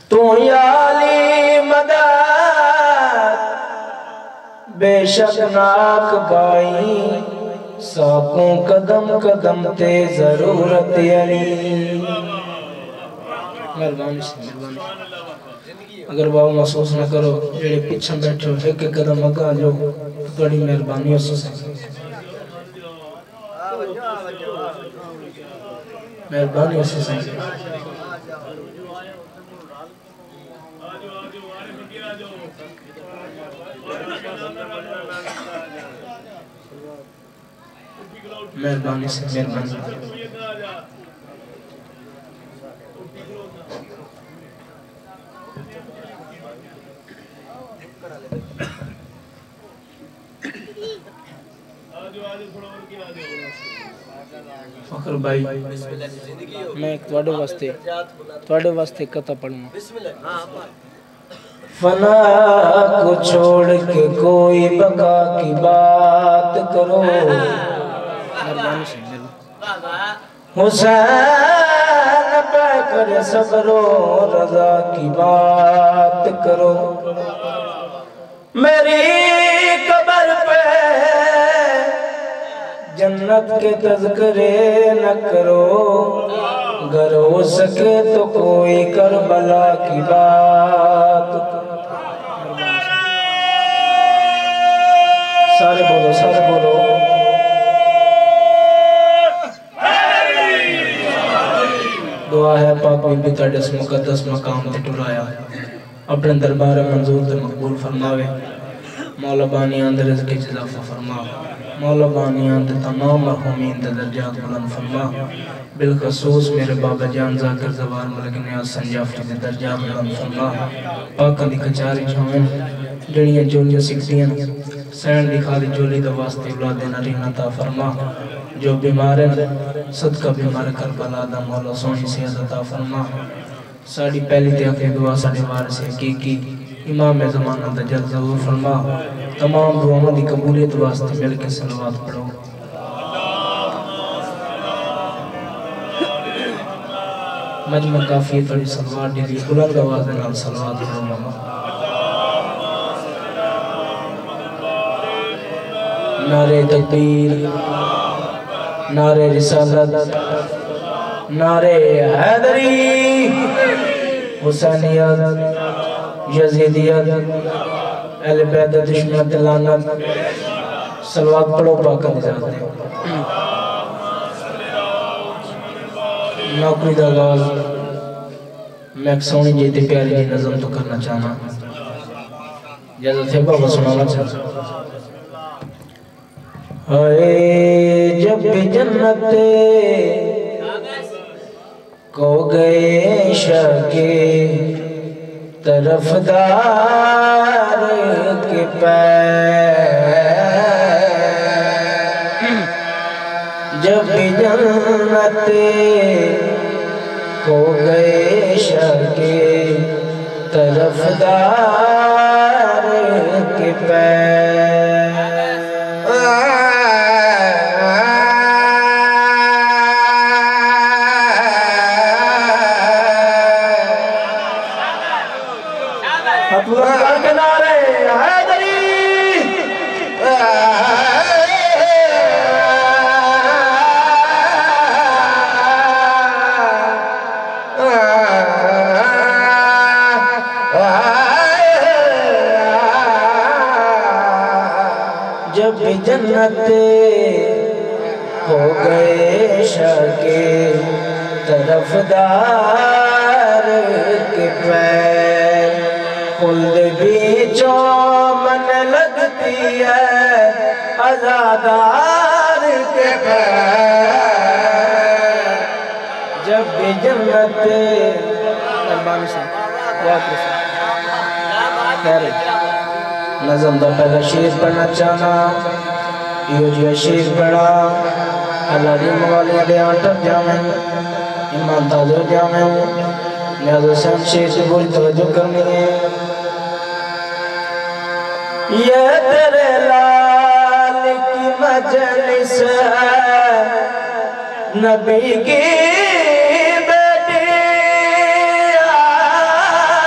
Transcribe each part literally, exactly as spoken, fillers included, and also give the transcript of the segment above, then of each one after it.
तू याली मदद बेशक नाक बाई साकों कदम कदम ते जरूरत अली। मेहरबानी से मेहरबानी, अगर बाबू महसूस न करो जेड़े पीछे बैठे हो एक एक कदम अगा जाओ बड़ी मेहरबानी हो सके। मेहरबानी हो सके। मेहरबानी से मेहरबानी। फखर भाई मैं थोड़े वास्ते थोड़े वास्ते कथा पढ़ूंगा। फना को छोड़ के कोई बका की बात करो। हुसैन पे कर सब्रो रजा की बात करो। मेरी कब्र पे जन्नत के तज़किरे न करो। अगर हो सके तो कोई करबला की बात। सारे बोलो सारे बोलो। दुआ है पाक बीबी तेरे इस मुकद्दस मकाम ते टुराया अपने दरबार मंजूर ते मकबूल फरमावे। मौला बानी आंदे रिज़्क़ च इज़ाफ़ा फरमा। मौला बानी आंदे तमाम मरहूमीन दे दर्जात बुलंद फरमा। बिलखसूस मेरे बाबा जान ज़ाकिर ज़वार मलिक नियाज़ संजाफरी दे दर्जात बुलंद फरमा। पाकां दी कचारी छावें जड़ियां जोलियां सिकदियां सैन दी खाली जोली दा वास्ते औलाद नरीन अता फरमा। जो बीमार है सदका बीमार करबला दा मौला सोहनी सेहत अता फरमा। साड़ी पहली ते आखिरी दुआ साडे वारिस हकीकी इमाम ज़माना दा जल ज़हूर फरमा। तमाम दुआओं दी कबूलियत वास्ते मिल के सलवात पढ़ो। मजमा काफी थोड़ी सलवात दी बुलंद आवाज़ दे नाल सलवात पढ़ो। नारे तकबीर नारे रिसालत नारे हैदरी हुसैनियत यजीदियत अहले बैत दुश्मन लानत सलवात पढ़ो पाक जाते। नौकरी का आगाज मैं सोनी जी ते प्यारी जी नज़म तो करना चाहना। इजाज़त है बाबा सुनाना चाहता। हाय जब भी जन्नत को गए शके तरफदार के पैर। जब भी जन्नत को गए शके तरफदार के पैर। जब जन्नत हो गए शके तरफदार के पैर। खुल्द भी जो मन लगती है आज़ादार के पैर। जब भी जन्नत नज़म दा पहला शेर पढ़ना चाहना। यो जो शेर पढ़ा अल्लाह दी मवाली दे आटक जावें ईमान ताज़ो जावें। न्याज़ हुसैन शेर से पूरी तवज्जो करनी है। ये तेरे लाल की मजलिस है नबी की बेटी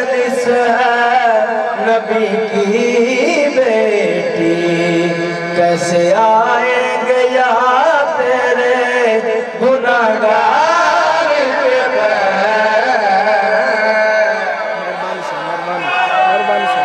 मजलिस है नबी की बेटी, कैसे आएंगे यहाँ तेरे गुनाहगार के पैर। मेहरबानी से मेहरबानी से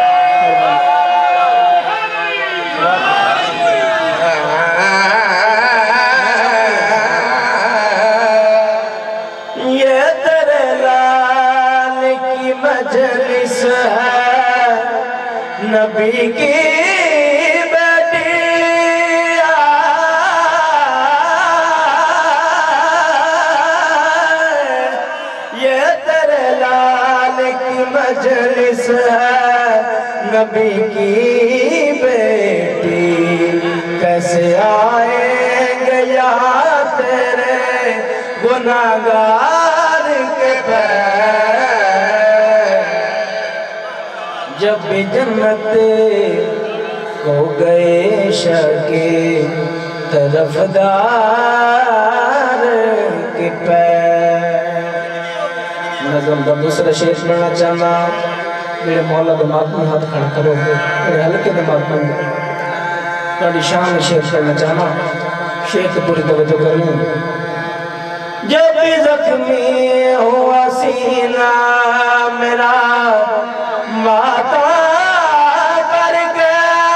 ये तेरे लाल की मजलिस है नबी की बेटी, ये तेरे लाल की मजलिस है नबी की बेटी, कैसे आएंगे यहाँ तेरे गुनाहगार के पैर। जब भी जन्नत को गए शके तरफदार के पैर। नज़म का दूसरा शेर पढ़ना चाहना, मेरे मौला दिमाग में हाथ खड़ा करो, मेरे हल्के दिमाग में थोड़ी शान शेर पढ़ना चाहना, शेर की पूरी तवज्जो कर लूँ। जब भी जख्मी हुआ सीना मेरा माता करके,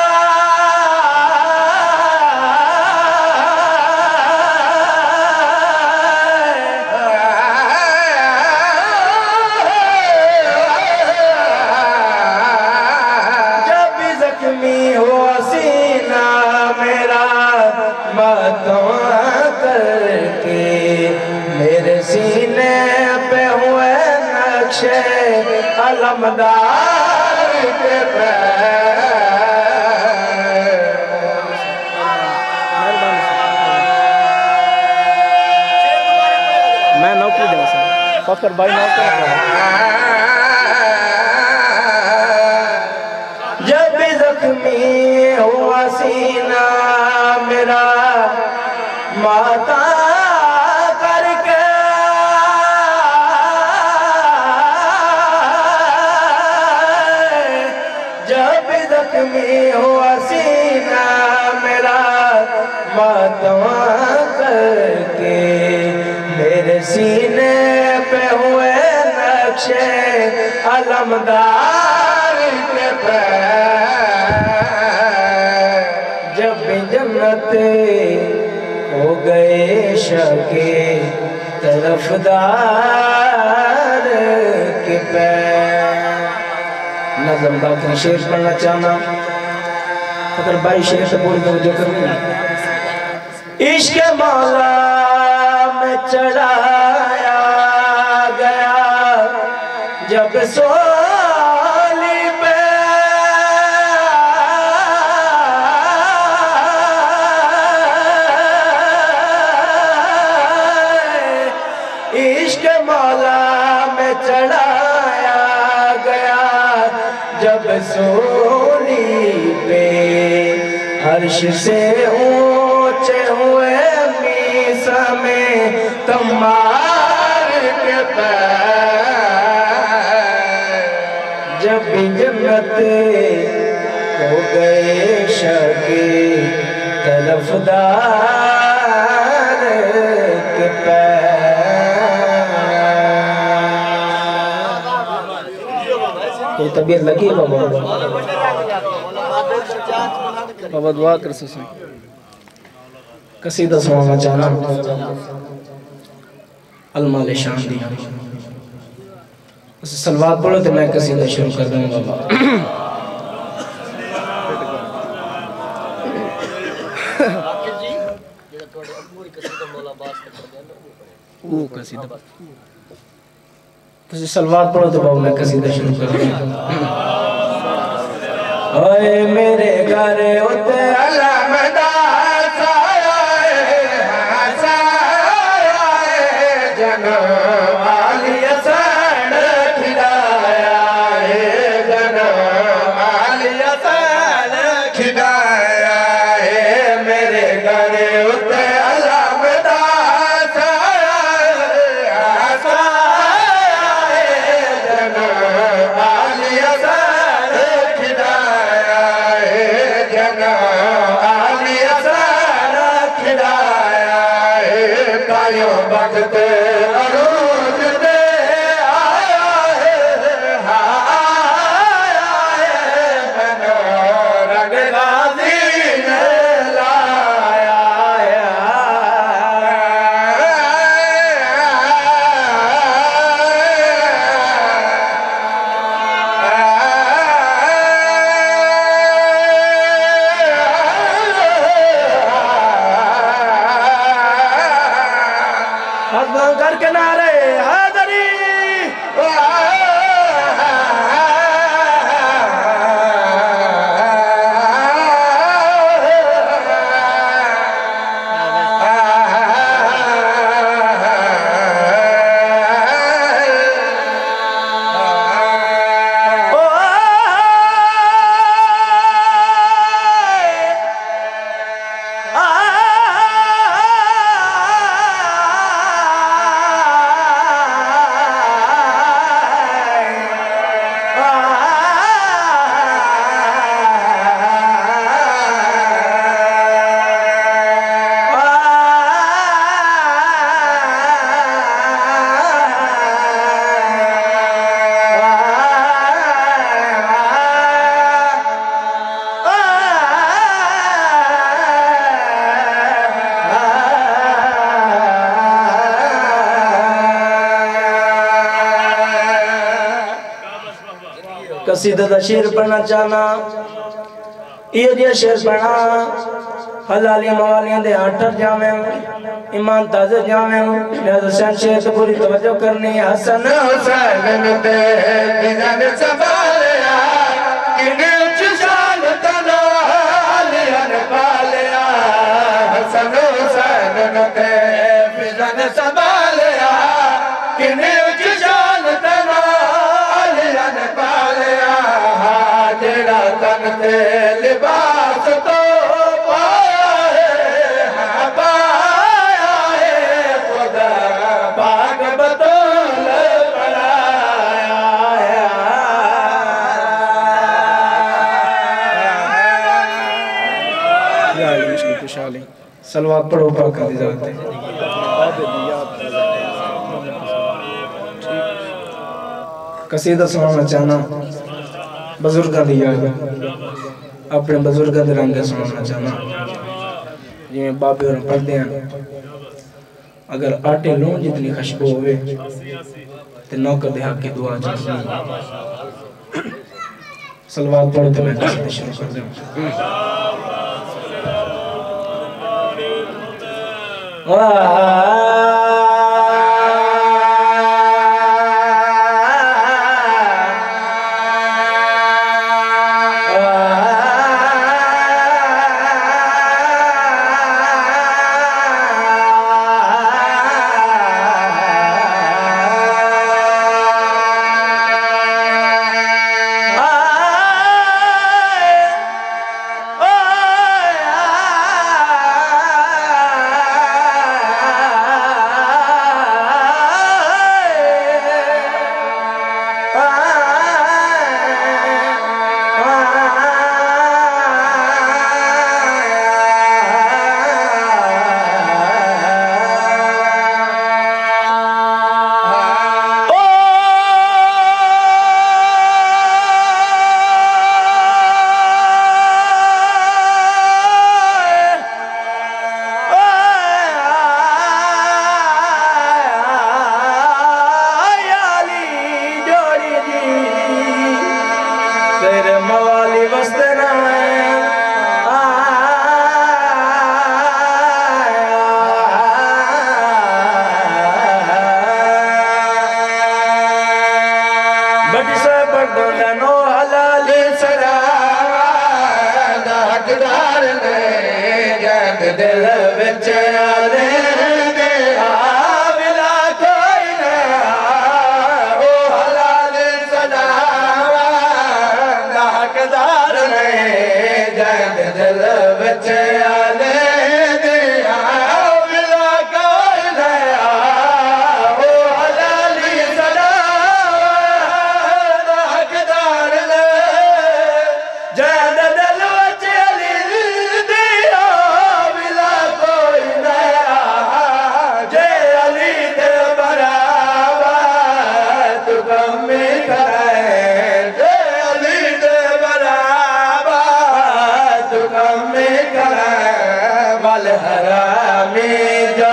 जब भी जख्मी हुआ सीना मेरा माता करके, मेरे सीने पे हुए नक्शे अलमदार के पैर। मैं नौकरी दूँ सर, फकर भाई नौकरी। जब भी जख्मी हुआ सीना मेरा माता करके, जब भी जख्मी हुआ सीना मेरा मातवा करके, मेरे सीने पे हुए नक्शे अलमदार के पैर। जब भी जन्नत हो गए शके तरफदार के पैर। नज़म बाकी शेर पढ़ना चाहना, अगर भाई शेर से पूरी तवज्जो करनी। इश्क मौला में चढ़ाया गया जब सोली पे, इश्क मौला में चढ़ाया गया जब सोली पे, अर्श से ऊंचे हुए मीसा में तमार के पैर। जब भी जन्नत हो गए शके तरफदार के पैर। कोई तबीयत लगी है बाबा? बाबा दुआ कर सकें। कसीदा सुनाना चाहना, अलमाल शान दी सलवात पढ़ो तो मैं कसीदा शुरू कर दूंगा बाबा। वो कसीदा तो सलवात पढ़ो तो बाबा मैं कसीदा शुरू कर दूंगा। ओए मेरे घर उते अलमदा ते अरोज दे आया है आया है मनो रंग गाजी ने लाया कर किनारे हादरी कसीदा दा शेर पढ़ना चाहना ये दिया शेर पढ़ना हलालियां मवालियां दे आठर जावे ईमान ताज़े जावे हुसैन शेर तो पूरी तवज्जो करनी है हसन हुसैन ते बिजन संभालिया किने शान तना लियन पालिया हसन हुसैन ते बिजन संभालिया किने शान तना लियन पालिया जेड़ा तन ते लिबास तो पाया है पाया है खुदा पाक बतौल बनाया या इसकी खुशहाली सलवात पढ़ो पाक दी जात है कसीदा सुनाना चाहना बुजुर्गों की याद अपने बुजुर्गों के रंग सुनाना चाहना जिमें बाबे और पढ़ते हैं अगर आटे लून जितनी खुशबू होवे तो नौकर दे हक की दुआ चाहती सलवात पढ़ो तो मैं कसीदा शुरू कर दूं दिल विच आले दे आविला कोई ना ओ हलाल सदावा हकदार ने जंग दिल विच आले दे आविला कोई ना ओ हलाल सदावा हकदार ने जंग दिल विच हरामी जा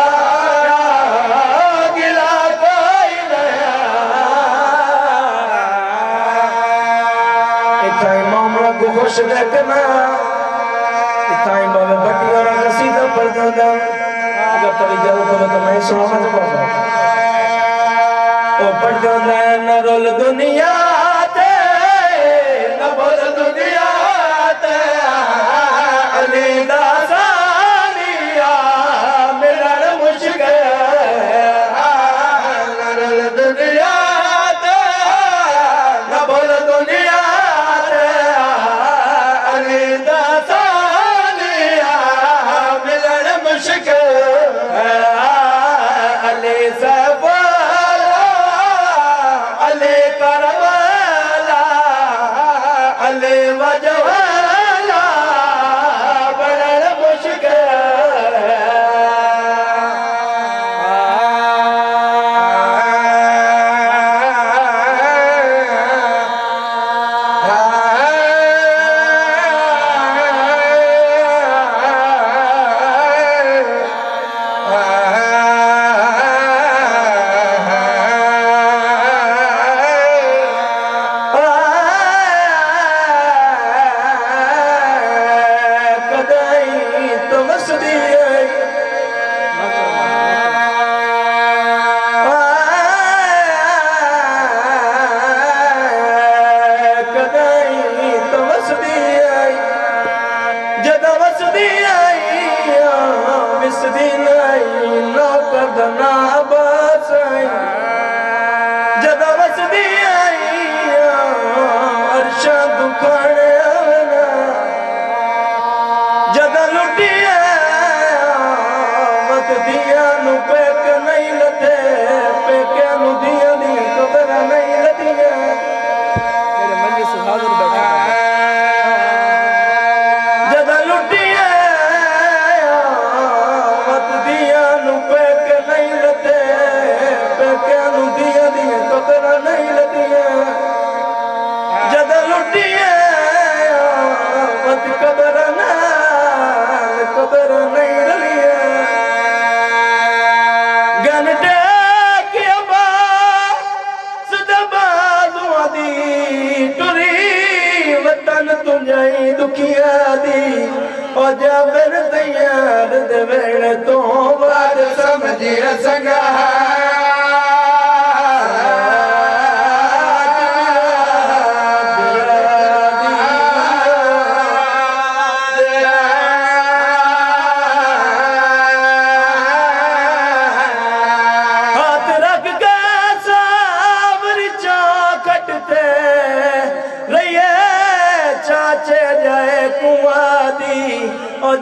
गिला कोई नया इताई मामला को खुश देखना इताई बाबे बटी और कसीदा पढ़ता था अगर थोड़ी जरूरत हो तो मैं सुनाना चाहूँगा ओ पढ़ता था न रोल दुनिया ते न बोल दुनिया ते अली दा सानिया मिलन मुश्किल न रोल दुनिया ते न बोल दुनिया ते अली दा सानिया मिलन मुश्किल अली सब अली करबला अली वजवाला बड़ा मुश्किल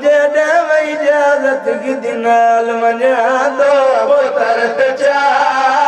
इजाजत की दिनाल मना दो पुत्र चा